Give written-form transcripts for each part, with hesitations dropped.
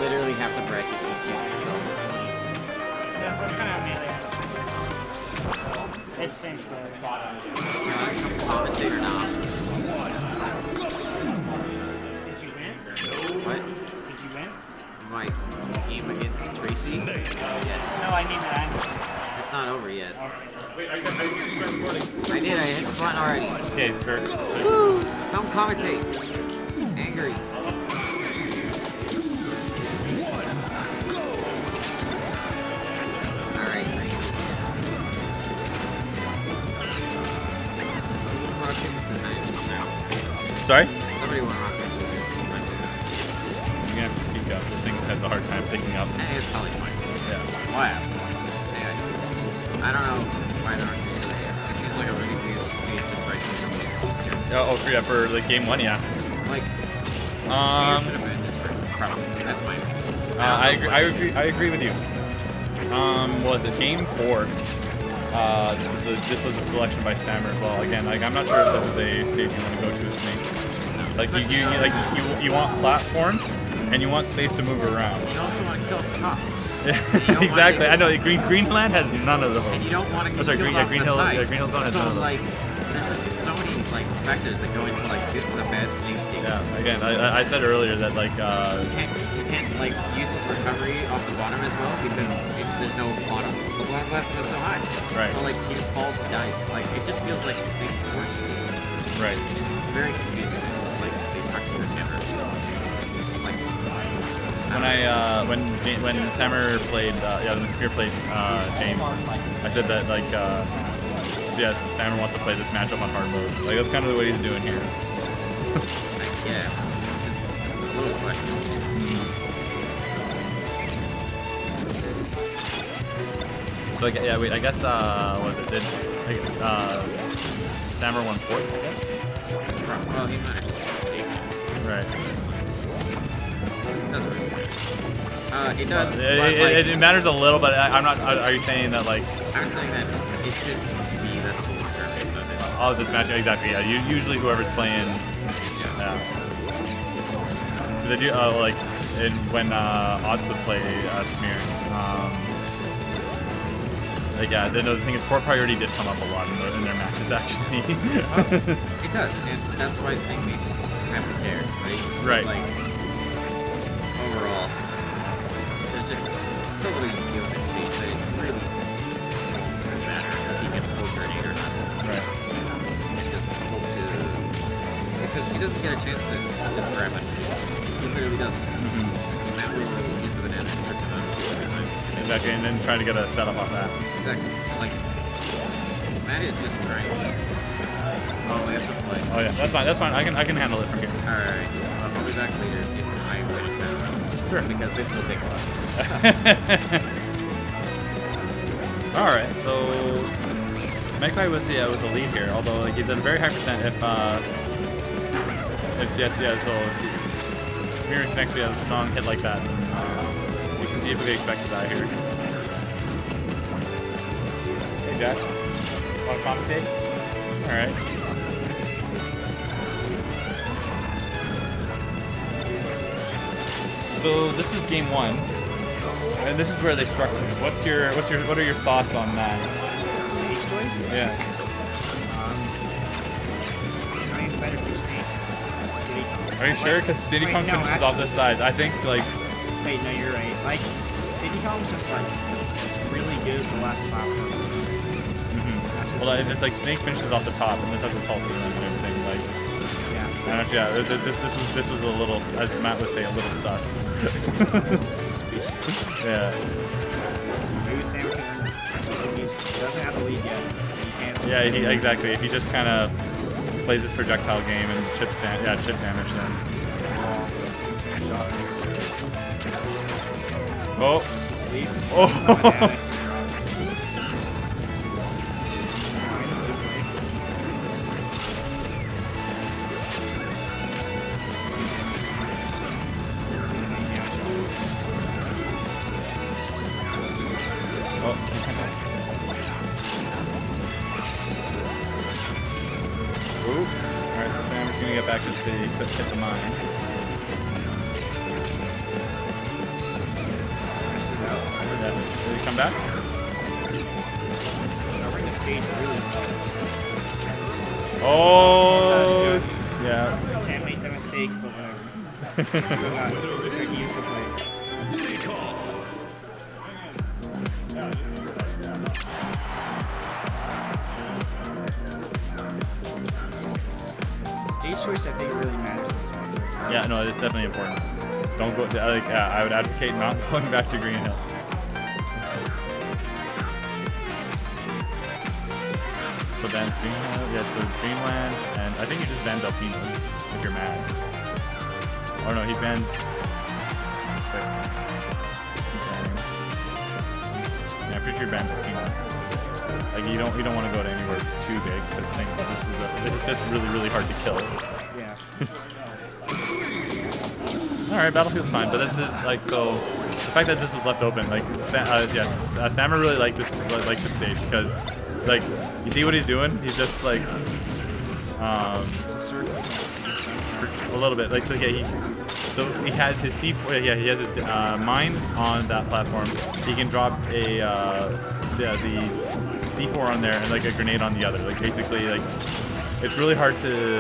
literally half the bracket you can't yourself. It's funny. Yeah, that's kind of amazing. It's the same story. I'm commentator now. Did you win? What? Did you win? My game against Tracy? Yes. No, I mean that. It's not over yet. Okay. Wait, are you recording? I did, I hit the button already. Okay, it's very. Woo! Come commentate. Angry. Alright, Sorry? somebody want rock paper scissors. You're gonna have to speak up. This thing has a hard time picking up. Hey, it's probably fine. Yeah. Why? I don't know why they're not doing it. It seems like a really weird stage just right here. Oh, yeah, for like game 1, yeah. Like, should have been just for crap. That's my opinion. I agree with you. Was it game 4? This was a selection by Sammer as well. Again, like I'm not sure if this is a stage you want to go to with Snake. Like you want platforms and you want space to move around. You also want to kill the top. Exactly. I know Greenland has none of those. And you don't want to get killed off Green the Hill, side. Green Hill Zone has none of those. Like, there's just so many like factors that go into like this is a bad Snake stage. Yeah. Again, I said earlier that like you can't like use this recovery off the bottom as well because there's no bottom. The bottom blast is so high. Right. So like he just falls and dies. Like it just feels like the Snake's the worst stage. Right. It's very confusing. Like they structure the camera. Like when Sammer played when Spear played James, I said that like yes, Sammer wants to play this matchup on hard mode. Like that's kind of what he's doing here. I guess. Just a little question. So like, yeah, wait, I guess what was it? Did Sammer won 4th, I guess? Well, he might have just saved it. Right. Doesn't really matter. It does. It matters a little, but I'm not. Are you saying that like? I'm saying that it should be the sole tournament of this. Oh, this match exactly. Yeah. Usually whoever's playing. Yeah. They do like when Odd would play Smear. Like yeah, the thing is, Poor Priority did come up a lot in their matches actually. It does, and that's why Snake mates have to care, right? Right. Like overall, there's just so little you can do on this stage that it really doesn't matter if he can pull grenade or not. Right. And just hope to, because he doesn't get a chance to just grab a shoot. He literally doesn't. And that will use the banana and strip him out every time. Exactly, and then try to get a setup off that. Exactly. Like, Matt is just trying. Oh, we have to play. Oh yeah, that's fine. That's fine. I can handle it from here. Alright. I'll be back later if I finish that round. Sure. Because this will take a while. All right, so Magpie with the lead here. Although like he's at a very high percent. If so if Smear connects to a strong hit like that, then you can deeply expect to die here. Hey Jack, want to commentate? All right. So this is game 1, and this is where they struck to. What are your thoughts on that? Stage choice? Yeah. Giant's better for Snake. Are you sure? Because Diddy Kong finishes off this side. I think like. Wait, no, you're right. Like, Diddy Kong's just like really good at the last platform. Well, it's just like Snake finishes off the top, and this has a tall ceiling and everything. Like. Yeah, this was a little, as Matt would say, a little sus. Suspicious. Yeah. Maybe Sam can win this. He doesn't have the lead yet. He can't. Yeah, exactly. If he just kind of plays his projectile game and chip damage, then. Oh. Oh. Alright, so Sam's gonna get back to the city, hit the mine. come back? Covering the stage really well. Oh, yeah. Can't make the mistake, but whatever. Still got used to play. Stage choice, I think, really matters in this match. Yeah, no, it's definitely important. Don't go. Like, I would advocate not going back to Green Hill. So bans Green Hill. Yeah, so Dreamland, and I think he just bans Alpinos if you're mad. Oh no, he bans. Wait. Yeah, I'm pretty sure he bans Alpinos. Like you don't want to go to anywhere too big because it's just really hard to kill. Yeah. All right, Battlefield's fine, but this is like so. The fact that this was left open, like Sammer really liked this stage because, like, you see what he's doing? He's just like, a little bit like so. Yeah, he has his C4. Yeah, he has his mine on that platform. He can drop a the C4 on there and like a grenade on the other. Like basically, like it's really hard to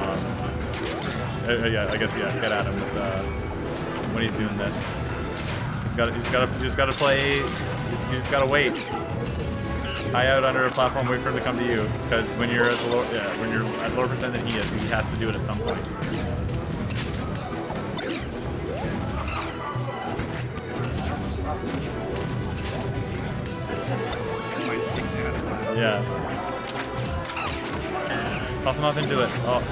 yeah, I guess get at him with when he's doing this. You just gotta play. You just gotta wait. High out under a platform, wait for him to come to you. Because when you're at the when you're at lower percent than he is, he has to do it at some point. Yeah. Toss him up into it. Oh.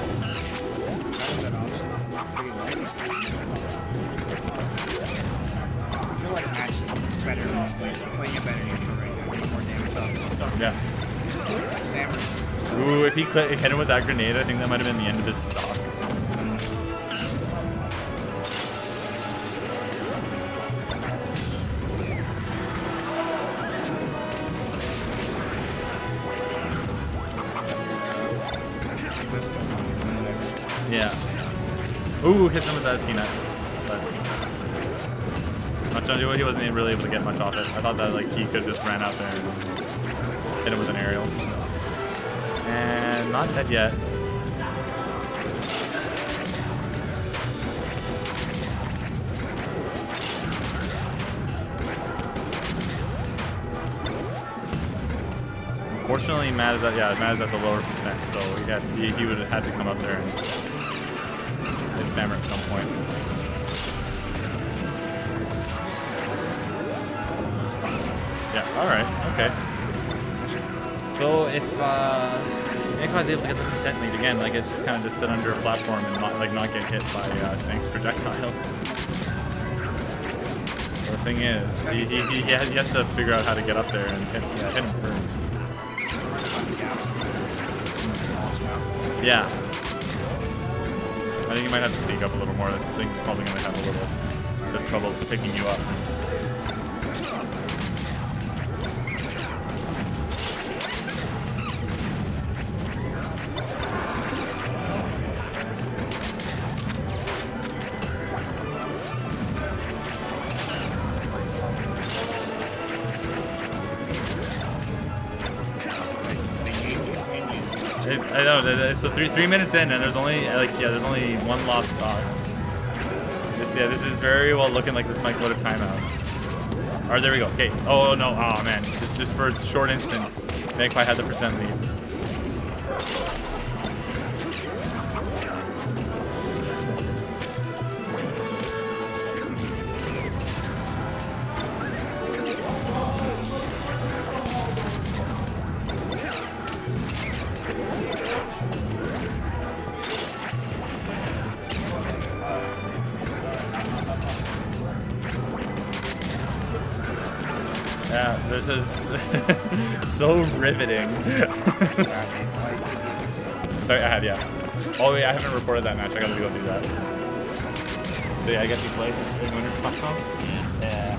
I feel like Max is better playing a better neutral right now, getting more damage off. Yeah. Sammer. Ooh, if he hit him with that grenade, I think that might have been the end of his stock. Yeah. Ooh, hits him with that peanut. But he wasn't even really able to get much off it. I thought that like he could just ran out there and hit him with an aerial. And not dead yet. Unfortunately, Matt is at the lower percent, so he would have had to come up there and hit Sammer at some point. Yeah. All right. Okay. So if Nikolai's able to get the percent lead again, like it's just kind of just sit under a platform and not get hit by Snake's projectiles. The thing is, he has to figure out how to get up there and hit him first. Yeah. I think you might have to speak up a little more. This thing's probably going to have a little bit of trouble picking you up. I know. So 3 minutes in, and there's only there's only one lost stock. This is very well looking like this might go to timeout. All right, there we go. Okay. Oh no. Oh man. Just for a short instant, Magpie had the percent lead. Yeah, this is so riveting. Sorry, yeah. Oh yeah, I haven't recorded that match. I gotta go do that. So yeah, I guess you played in Winter Stockholm? Yeah.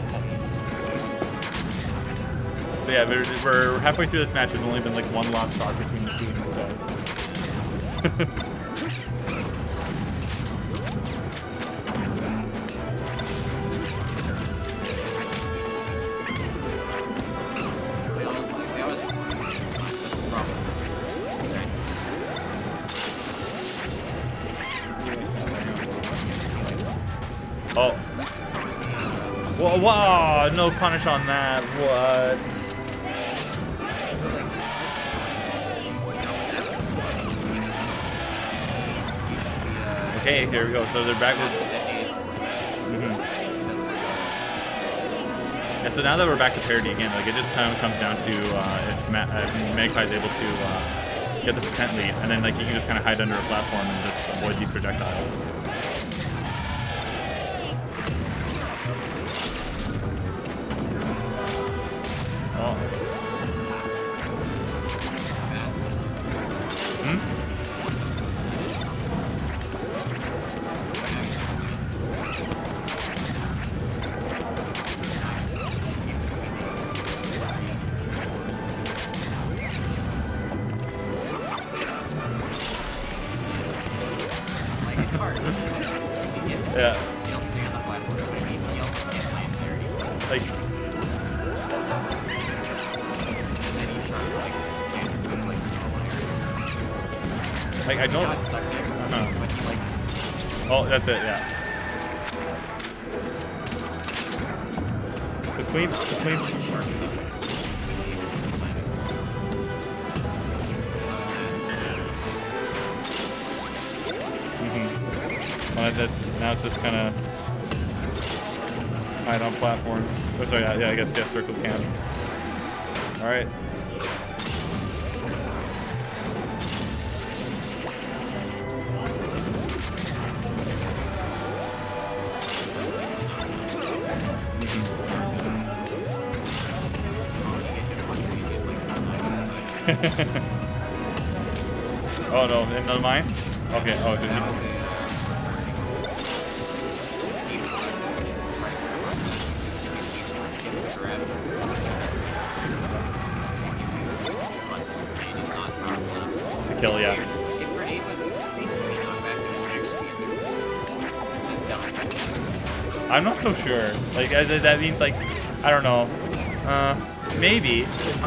So yeah, we're halfway through this match. There's only been like one lost stock between the teams, guys. Whoa, wow, no punish on that. What? Okay, here we go. So they're back with. And so now that we're back to parity again, like it just kind of comes down to if Magpie is able to get the percent lead, and then like you can just kind of hide under a platform and just avoid these projectiles. Oh. Yeah. Like. Like I don't. Oh, that's it. Yeah. So Queen's. Now it's just kind of hide on platforms. Oh, sorry, yeah, I guess, yeah, circle can. All right. Oh no, in the mine? Okay, oh, did you? Kill, yeah. I'm not so sure. Like that means like I don't know. Maybe.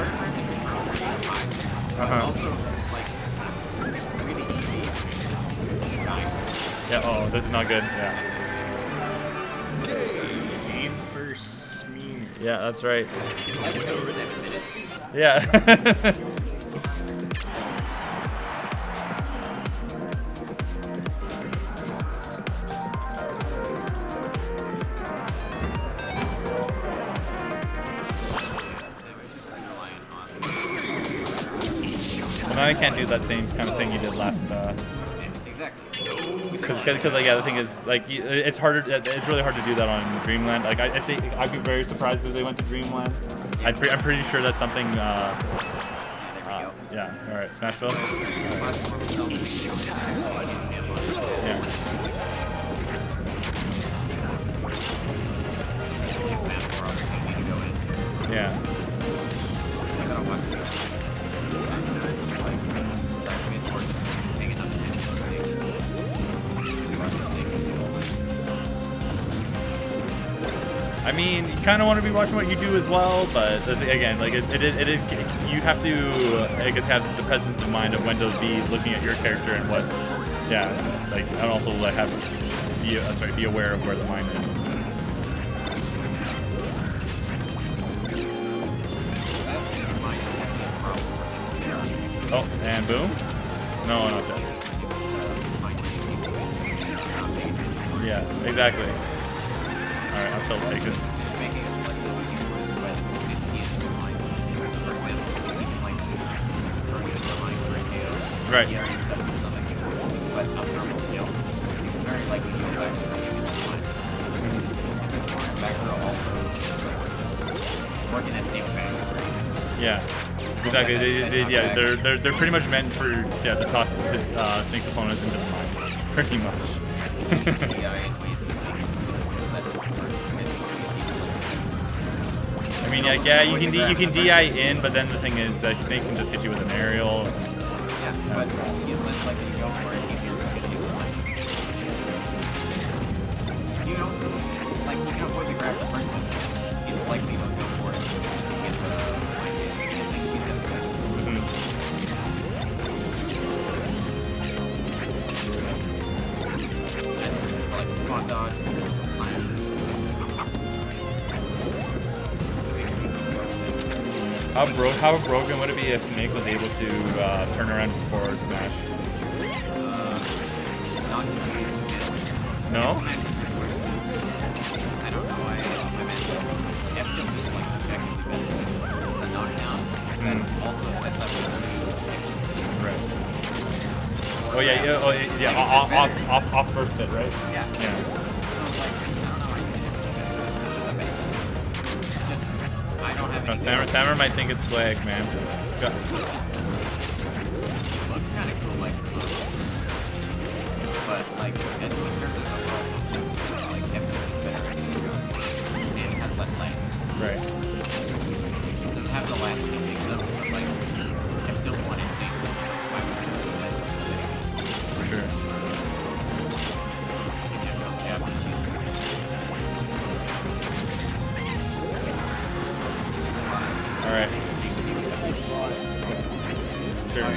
Yeah. Oh, this is not good. Yeah. Aim for Smee. Yeah, that's right. Yeah. I can't do that same kind of thing you did last. Because like yeah, the thing is like it's harder. It's really hard to do that on Dreamland. Like I think I'd be very surprised if they went to Dreamland. I'm pretty sure that's something. Yeah. All right. Smashville. Yeah. Yeah. I mean, you kind of want to be watching what you do as well, but again, like you have to, I guess, have the presence of mind of when to be looking at your character and what, yeah, like, and also like be aware of where the mine is. Oh, and boom. No, not that. Yeah, exactly. Alright, I'll still take it. Right. Yeah, exactly. They're pretty much meant for to toss Snake's opponents into the mine, pretty much. I mean, like, yeah, you can DI in, but then the thing is that Snake can just hit you with an aerial. Yeah, but he's less likely to go for it. You know, like, you can avoid the grab, for instance, he's likely to go for it. Like, spot dodge. How broken would it be if Snake was able to turn around his forward smash? Not No? I don't know why my man F jump is like objectively better. The knockdown that also sets up Right. Oh yeah. Off first hit, right? Yeah. Yeah. So like, I don't know why you Sammer might think it's swag, man. It looks kind of cool, like, but like, in terms of overall, like, F is better and it has less light. Right. It doesn't have the last thing, but like, I still want to think For sure. Alright. Sure.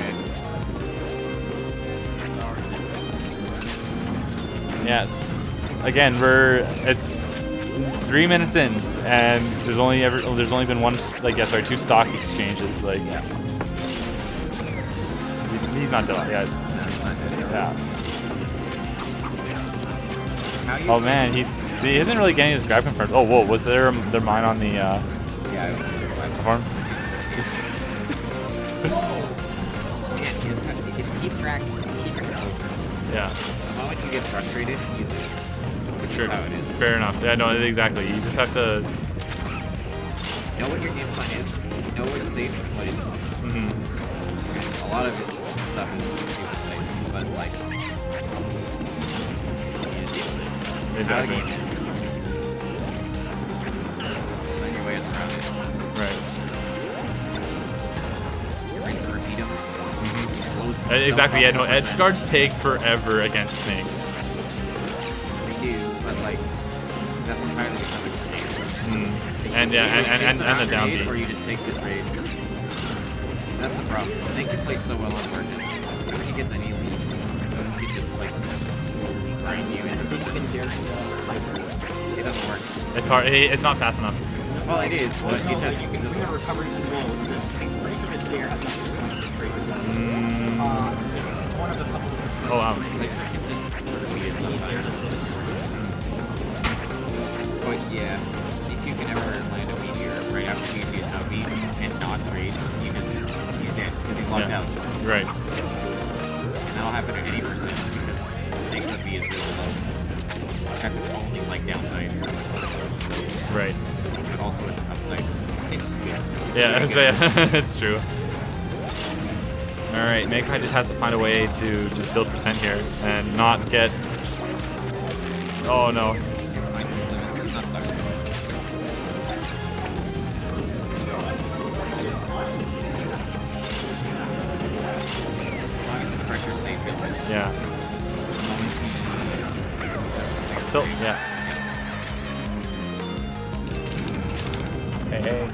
Yes. Again, it's 3 minutes in, and there's only been one, like, yeah, sorry, 2 stock exchanges. Like, he's not done yet. Yeah. Oh man, he isn't really getting his grab confirmed. Oh whoa, was there mine on the platform? Keep track, keep your composure. Yeah. The moment you get frustrated, you lose. This Sure. is how it is. Fair enough. Yeah, no, exactly. You just have to Know what your game plan is. Know what's safe and what isn't. A lot of his stuff is stupid safe, but like, exactly. How the game is. Find your ways around it. Right. Rinse and repeat them. Exactly. Yeah. No, edge guards take forever against Snake. You see, but like, that's entirely because of Snake. And yeah, and the down Or B. you just take the trade. That's the problem. Snake can play so well on Merchant. When he gets any lead, he can just like slowly grind you into even during the cycle. It doesn't work. It's hard. It's not fast enough. Well, it is, but it just you can do the recovery from the wall. Break of it there has nothing to do with the trade. One of the couple of Oh wow. Cypher can just sort of beat itself out. But yeah, if you can ever land a meteor right after he's used out beat and not trade, he's dead because he's locked out. Right. And that'll happen at any percent because Snake's up B is really slow. That's its only like downside. Right. But also its upside. It's good. Yeah, it's true. Alright, Makai just has to find a way to just build percent here and not get... Oh no. It's fine. He's not stuck. As long as the pressure's safe, he'll hit. Yeah. So, yeah. Hey, hey.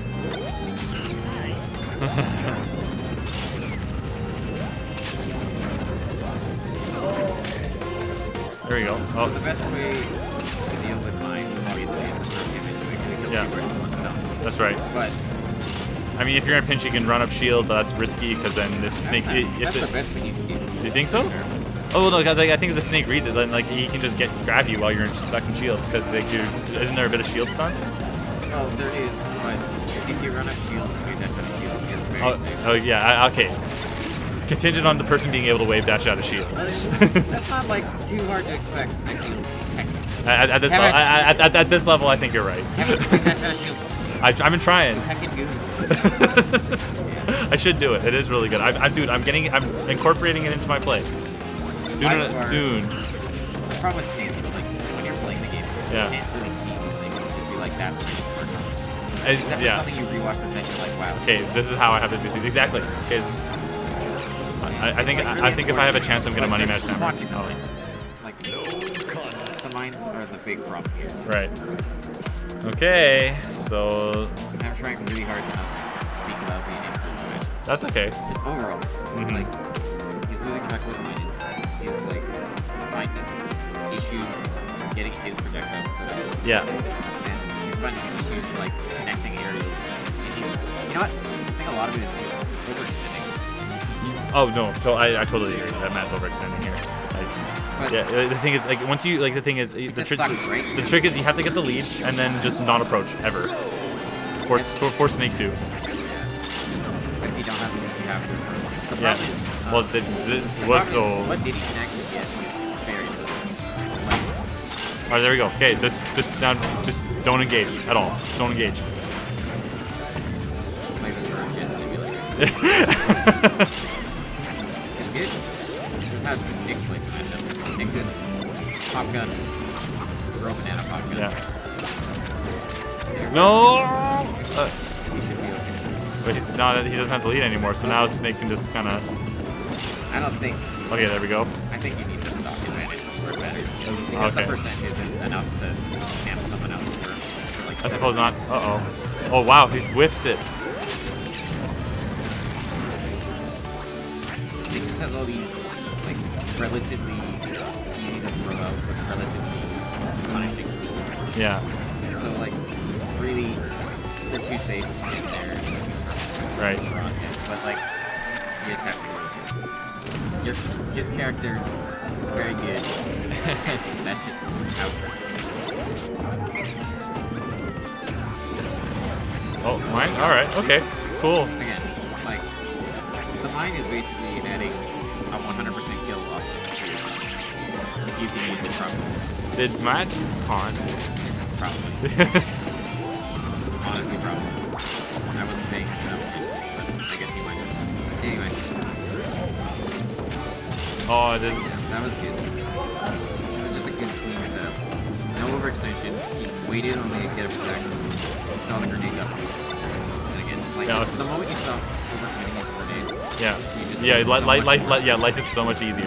There we go. Oh, The best way to deal with mine, obviously, is to throw him into it because he kills Yeah. you with one stun. that's right. But I mean, if you're in a pinch, you can run up shield, but that's risky because then if Snake... that's the best thing you can do. You think so? Sure. Oh, well, no, because I think if the Snake reads it, then like he can just grab you while you're stuck in shield because like, isn't there a bit of shield stun? Well, there is, but if you run up shield and wave dash out of shield, it's very safe. Oh yeah, okay. Contingent on the person being able to wave dash out of shield. That's not like too hard to expect. I feel. Heck, At this level, I think you're right. have it wave dash out of shield. I've been trying. Heckin' good. I should do it. It is really good. I'm incorporating it into my play. Soon. The problem with Snake is like when you're playing the game, Yeah. you can't really see these things. You just be like, that's pretty important. Except for Yeah. something you rewatch the set, you're like, wow. Okay, this is how I have to do things. Exactly. Because I think if I have a chance, I'm gonna money match Just Sammer. watching the mines. Like, the mines are the big problem here. Right. Okay. So I'm trying really hard to not speak about being influenced by it. that's okay. Just overall, Mhm. like, he's losing track of his mines. He's like finding issues getting his projectiles set up. Yeah. And he's finding issues like connecting areas. And you know what? think a lot of it is overextending. Oh no, so I totally agree that Matt's overextending here. But Yeah, the thing is, like, once you, like, the thing is, the just trick, sucks, right? the trick is you have to get the lead and then just not approach ever. For Snake 2. But if you don't have to, you have to. The Yeah. problem is, Well, the what problem so? is what Diddy can actually get is very good. Like, All right, there we go. Okay, just now, just don't engage at all. Just don't engage. play the first shit simulator. It has Nick plays matchup. Nick just pop gun, throw banana pop gun. Yeah. No. He should be okay. But he's not. He doesn't have the lead anymore. So now Snake can just kind of. I don't think. Okay, there we go. I think you need the stock advantage for it better. Because Okay. the percent isn't enough to camp someone else for like I suppose not. Uh oh. Oh wow, he whiffs it. Snake just has all these like relatively easy to throw out, but relatively punishing tools. Yeah. So like really, they're too safe in there and too strong. Right. For content. But like, you just have to. His character is very good. That's just how it works. Oh, mine. All right. Okay. Cool. Again, like the mine is basically adding a 100% kill off of you can use it properly. Did Matt just taunt? Probably. Honestly, probably. I wasn't paying enough attention, but I guess he might have. Anyway, Oh, it is. that was good. It was just a good clean setup. No overextension. He waited on the get a protect. He saw the grenade up. And again, like Yeah. the moment you stop overcommitting his grenade, Yeah. you just Yeah. get so much more. Yeah. Life is so much easier.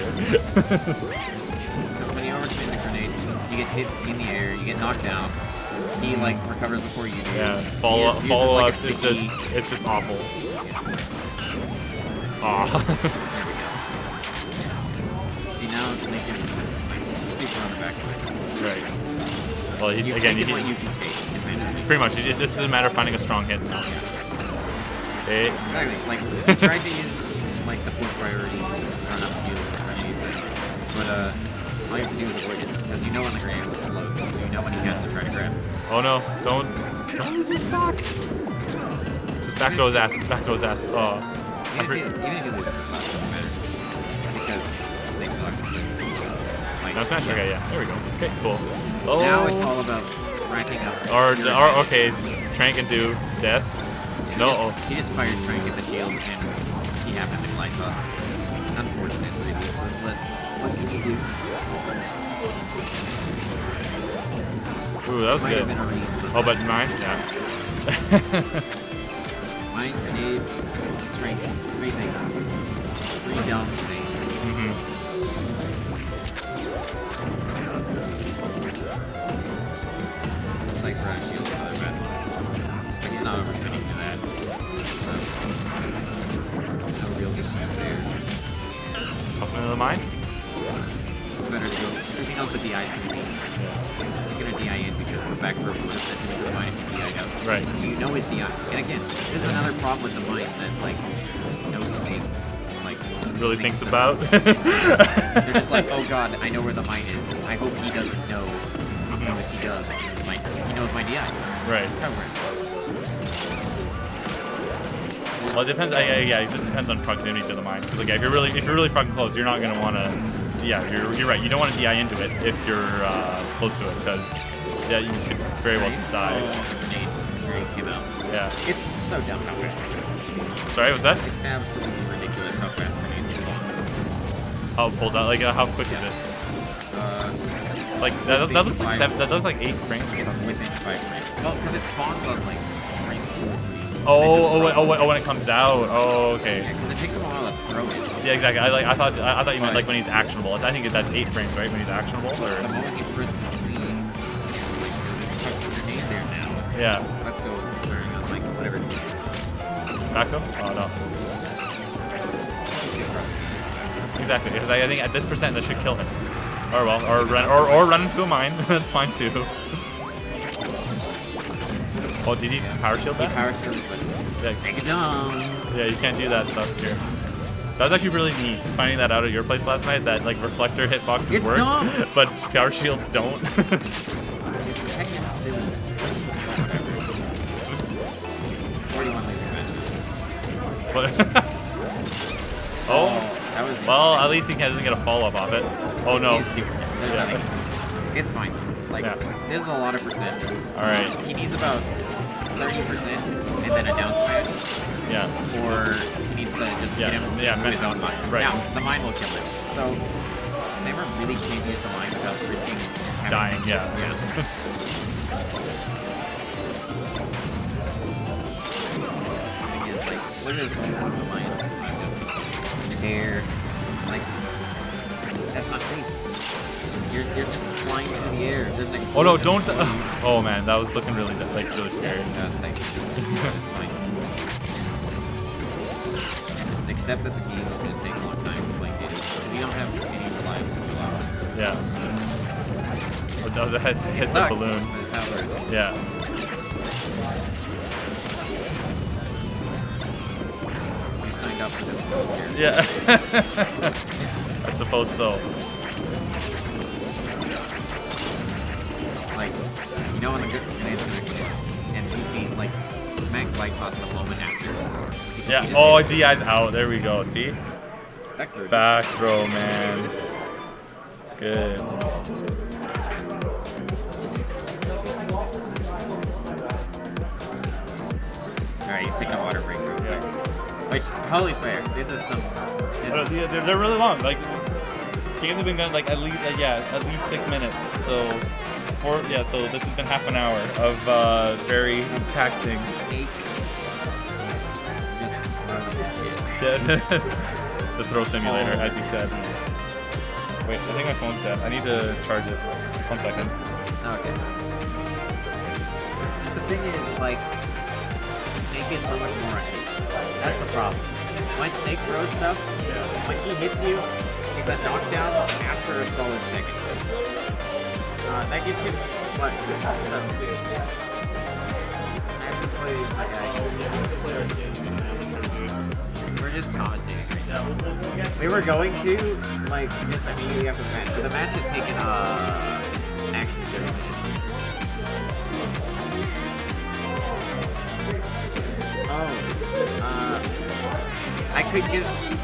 When you overextend the grenade, you get hit in the air, you get knocked down. He like recovers before you do. Yeah. He Follow uses, follow like, a ups is sticky- it's just awful. Yeah. Aw. There we go. See now Snake is super on the back foot. Right. Well, he, You again, take he, what you can take. Essentially. pretty much. It's just a matter of finding a strong hit now. Okay. Exactly. Like he tried to use like the full priority run up field or anything, but all you have to do is avoid it because you know when the grenade will explode, so you know when he has to try to grab. Oh no! Don't use his stock. Just back to his ass. Back to his ass. Oh. Even if you lose, it's not doesn't matter because Snake sucks. Like, No smash. Okay, yeah. There we go. Okay, cool. Oh. Now it's all about racking up. Or your okay, Trank can do death. No. He just fired trying to get the shield, and he happened to glide off. Unfortunate, really. But what can you do? Ooh, that was Might good. have been a read. Oh, but mine, yeah. Mine, grenade, Trank, 3 things. 3 dumb things. Mhm. Cypher has shield, not bad. But he's not overcommitting to that. So, no real issues there. Toss him into the mine. Better to go. Because he knows the DI is going to be. He's going to DI in because the back throw would have sent him into the mine if he DI'd out. Right. So you know his DI. And again, this is another problem with the mine that, like, no Snake, like, Really thinks about. They're just like, oh god, I know where the mine is. I hope he doesn't know. Because if he does, like, he knows my DI. Right. That's how it works. Well, it depends. Yeah, it just depends on proximity to the mine. Because like, if you're really fucking close, you're not gonna want to. Yeah, you're right. You don't want to DI into it if you're close to it, because yeah, you could very well just die. Grenade came out. Yeah. It's so dumb how fast. Sorry, what's that? It's absolutely ridiculous how fast grenades spawn. How it pulls out? Like, how quick is it? It's like that looks like 7. That looks like 8 frames or It's something. within 5 frames. Well, because it spawns on like frame 2 or 3. Oh, when it comes out. Oh, okay. Yeah, because it takes him a while to throw it. Yeah, exactly. I thought you meant like when he's actionable. I think that's 8 frames, right? When he's actionable, The or moment he presses the grenade there now. yeah. Let's go swearing on like whatever. Back up? Oh no. Exactly, because I think at this percent that should kill him. Or well, or run into a mine. That's fine too. Oh, did he power shield He that? power shield, but Yeah. Snake it down. Yeah, you can't do that stuff here. That was actually really neat, finding that out at your place last night, that like reflector hitboxes It's work, dumb. but power shields don't. It's heckin' silly. 41 laser matches. But Oh, oh, that was well, at least he doesn't get a follow-up off it. Oh no. He's super dead. There's Yeah. nothing. It's fine. Like, Yeah. there's a lot of percent. Alright, He needs about 30% and then a down smash. yeah. Or he needs to just Yeah, get him yeah, into his own mind. right. Now, the mind will kill it. So, Sammer really can't use the mind without risking having Dying, him- yeah. Yeah. Thing is, like, look at this one alliance. Just air. Like, that's not safe. You're just flying through the air. There's an Oh explosion. no, don't. Oh man, that was looking really really scary. Thank you. It's fine. Just accept that the game is going to take a long time to play Diddy, because you don't have any reliable options. Yeah. Oh, no, that It hits the sucks, balloon. but it's how it works. Yeah. You signed up for this here. Yeah. I suppose so. Like, you know when the good grenades are next to you, and you see, like, Mac Light toss the moment after. Because Yeah. he just Oh, did DI's out. There we go. See? back through. Back throw, man. It's good. Alright, he's taking a water break real quick. Yeah. Which, totally fair. This is some... This is, They're really long. Like games have been done like at least 6 minutes. So so this has been half an hour of very taxing. eight. Just run the The throw simulator, as you said. Wait, I think my phone's dead. I need to charge it. 1 second. Okay. Just the thing is, like, Snake gets so much more ahead. That's the problem. When Snake throws stuff, when he hits you, it's a knockdown after a solid second. That gives you what? I have to play my guy. We're just commentating right now. We were going to, like, just immediately after the match, but the match has taken, actually 30 minutes. Oh, I could get.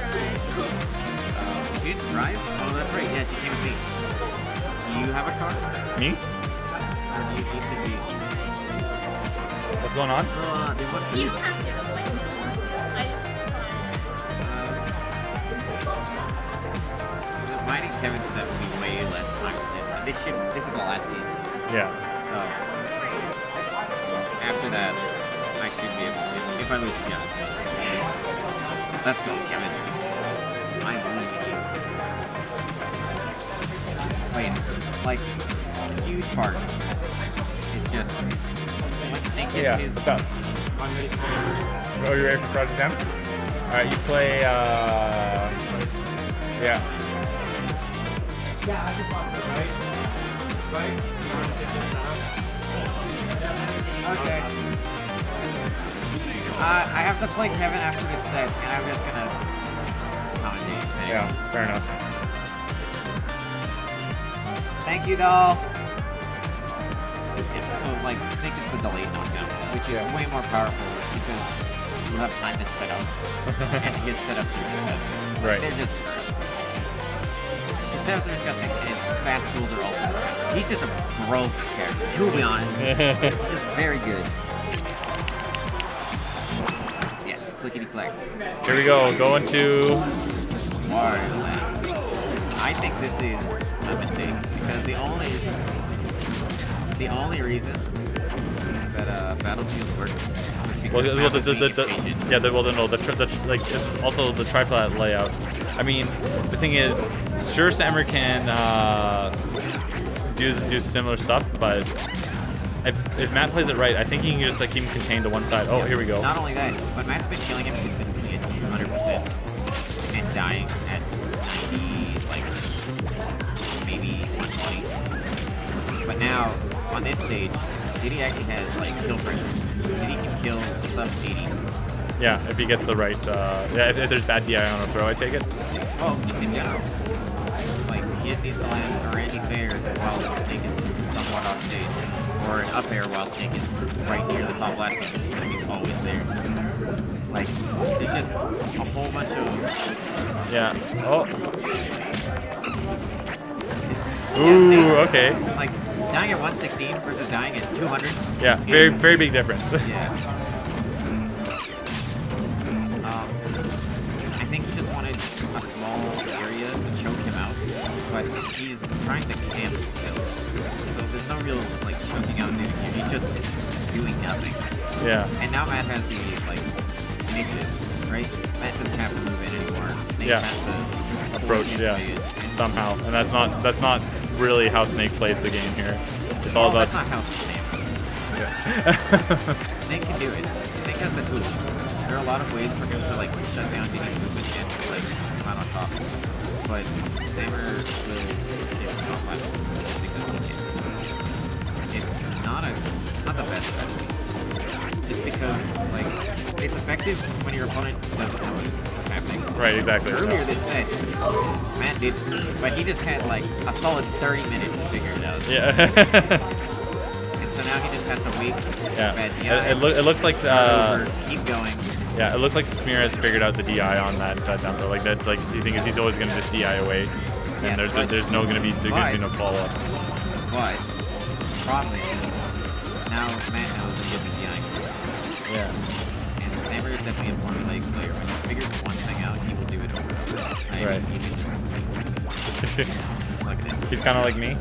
She didn't drive? Oh, that's right. Yeah, she came with me. Do you have a car? Me? Or do you need to be? What's going on? They want You have to like I just mine and Kevin's set will be way less time for this. This is the last game. Yeah. So after that, I should be able to. If I lose again. Let's go, Kevin. I believe in you. Wait, like, a huge part is just when Snake hits his. What's up? Oh, you ready for Project M? Alright, you play, yeah. Okay. I have to play Kevin after this set, and I'm just gonna commentate. Anyway. Yeah, fair enough. Thank you, doll. And so, like, Snake is the delayed knockdown, which is way more powerful because you have time to set up, and his setups are disgusting. Right. They're just gross. His setups are disgusting, and his fast tools are also disgusting. He's just a broke character, to be honest. Just very good. Yes, clickety clack. Here we go, going to... Wario Land. I think this is a mistake because the only reason that Battlefield works was because Well, Matt was being impatient. also the triplat layout. I mean, the thing is, sure, Sammer can do similar stuff, but if Matt plays it right, I think he can just like keep him contained to one side. Oh, here we go. Not only that, but Matt's been killing him consistently at 200% and dying at 90, like maybe 120. But now on this stage, Diddy actually has like kill pressure. kill sub 80. Yeah, if he gets the right, yeah, if there's bad DI on a throw, I take it. Well, just in general. Like, he just needs to land a anti-fair while Snake is somewhat off stage. Or an up air while Snake is right near the top last zone, because he's always there. Like, there's just a whole bunch of... Yeah. Oh. Ooh, okay. Like, dying at 116 versus dying at 200. Yeah, very big difference. Yeah. I think he just wanted a small area to choke him out, but he's trying to camp still. So there's no real, like, choking out dude here. He's just doing nothing. Yeah. And now Matt has the, like, initiative, right? Matt doesn't have to move in anymore. Snake has to approach, somehow. And that's not really how Snake plays the game here. It's all about... That's not how Snake Snake can do it. Snake has the tools. There are a lot of ways for him to, like, shut down any movement and, like, come out on top. But Samer will get off platform because he can. It's not the best strategy. Just because, like, it's effective when your opponent doesn't know what's happening. Right, exactly. Earlier this set, Matt did, but he just had, like, a solid 30 minutes to figure it out. Yeah. And so now he just has to wait. Yeah. It looks like keep going. Yeah, it looks like Smear has figured out the DI on that down throw. Like that, like the thing is he's always gonna just DI away, and Yes, there's no gonna be follow ups. But problem is now Matt knows that he'll be DIing. Yeah. And Samer is definitely a formulaic player. When he figures one thing out, he will do it over. Right. Look at this. He's kind of like me.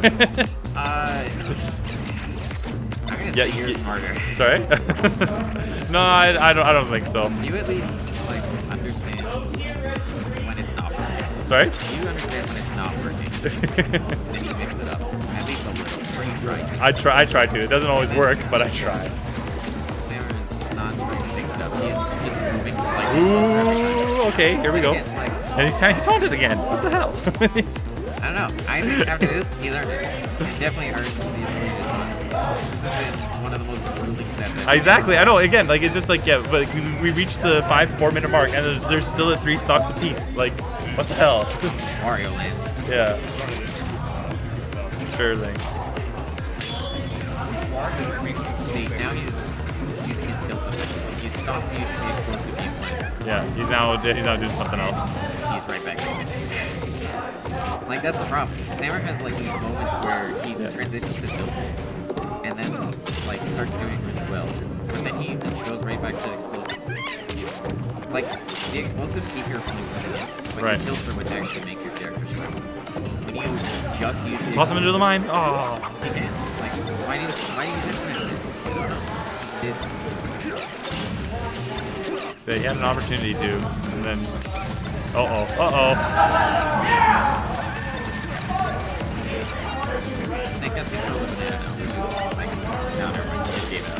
I'm gonna say you're smarter. Sorry? No, I don't think so. You at least like understand when it's not working. Sorry? You understand when it's not working. Then you mix it up. At least a little. Or you try. I try to. It doesn't always work, but I try. Samer is not trying to mix it up. He's just moving slightly. Ooh, okay, here we go. And he's taunted again. What the hell? I don't know. I think after this, he learned it. He definitely earned the ability to taunt. This has been one of the most grueling sets. Exactly. I know. Again, like it's just like but we reached the 4 minute mark, and there's still at 3 stocks apiece. Like, what the hell? Wario Land. Yeah. Sure thing. See, now he's tilt something. So he's stopped using the explosive game plan. Yeah. He's now doing something else. He's right back in it. Like, that's the problem. Samer has, like, these moments where he transitions to tilts, and then, like, starts doing really well. But then he just goes right back to explosives. Like, the explosives keep your opponent moving, but the tilts are what actually make your character strong. When you just use the toss him into the mine. Oh. You can. Like, why do you just miss it? I don't know. So he had an opportunity to, and then... Uh-oh. Snake has control of the banana now. Like, now never mind. He just gave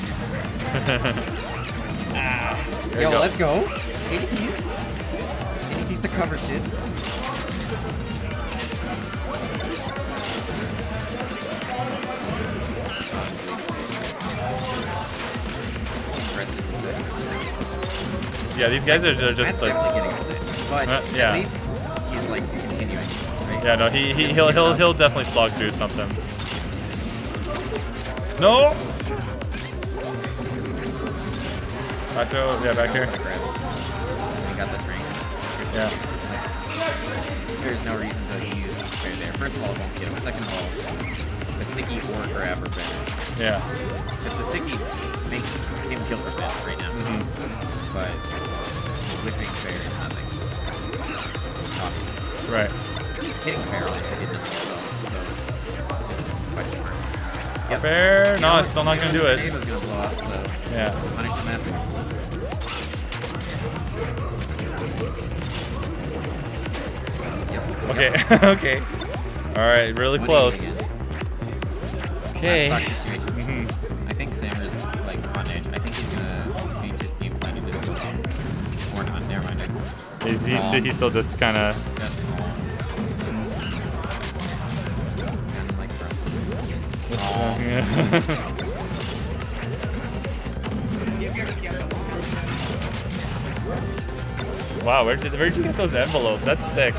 it up. Yo, let's go. ADTs. ADTs to cover shit. Yeah, these guys are just Matt's like... definitely getting us in. But yeah. at least he's like continuing. Right? Yeah, no, he'll definitely slog through something. No. Back here. Yeah, back here. He got the drink. Yeah. There's no reason to use right there. First of all, it won't kill him. Second of all, the sticky or grab are better. Yeah. Because the sticky makes him kill percent right now. But whipping fair is nothing. Obviously. Right. Hitting fair obviously did nothing at all. So, question mark. Yep. Fair? No, it's still not going to do it. It was going to blow up, so yeah. Punish the method. Yep. Okay. Okay. All right. Really close. Okay. I think Samer's like on edge. I think he's gonna change his game plan and just go down. Or not. Never mind. He's still just kind of. Wow, where'd you get those envelopes? That's sick.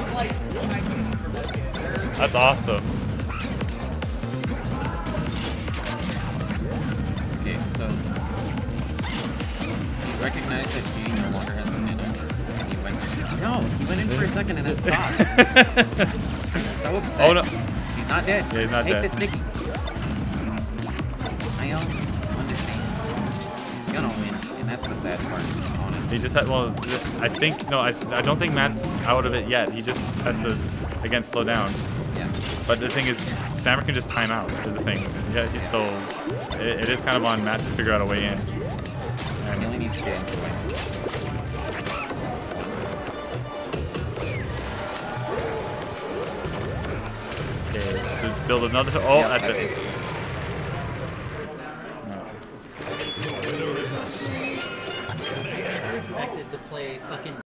That's awesome. Okay, so he recognized that he no longer has a nano. And he went. No, he went in for a second and then stopped. He's so upset. Oh no. He's not dead. Yeah, he's not Take dead. the sticky. I don't understand. He's gonna win, and that's the sad part, honestly. He just had, well, I think, no, I don't think Matt's out of it yet. He just has to, again, slow down. Yeah. But the thing is, Sammer can just time out, is the thing. Yeah, so it is kind of on Matt to figure out a way in. And He only needs to get in twice. okay, so build another, oh, Yeah, that's it. expected to play fucking